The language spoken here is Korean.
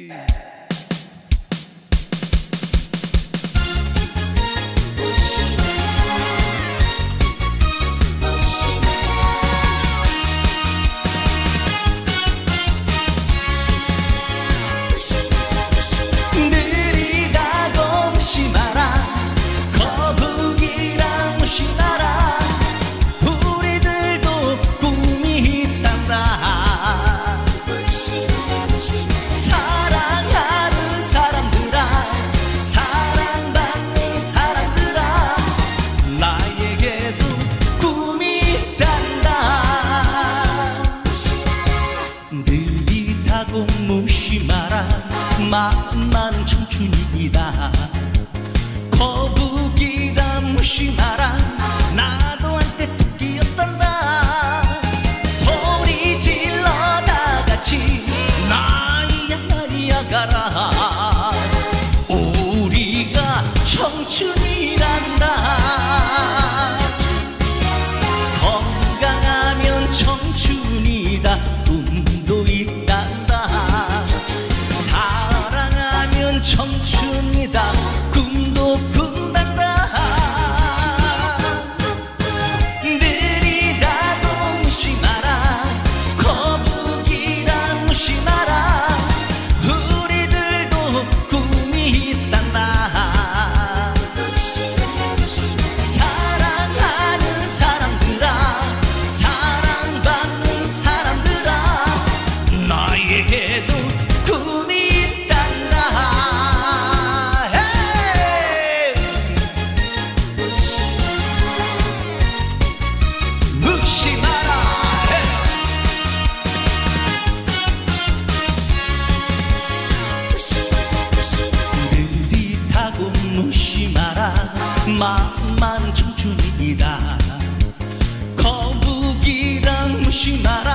느리다고 무심하라. 거북이랑 무심하라. 우리들도 꿈이 있단다. 사랑하는 사람들아, 사랑받는 사람들아, 나에게도 꿈이 있단다. 느리다고 무심하라. 만만 청춘이다. 거북이다 무심하라. 나도 한때 토끼였단다. 소리 질러 다 같이 나이야 나이야 가라. 우리가 청춘이란다. 건강하면 청춘이다. 꿈도 있단다. 사랑하면 청춘이다. 꿈도 꾼단다. 느리다고 무심하라. 거북이랑 무심하라. 우리들도 꿈이 있단다. 사랑하는 사람들아, 사랑받는 사람들아, 나에게도 꿈이 있단다. 무심하라. 느리다고 무심하라. 만만 청춘이다. 거북이랑 무심하라.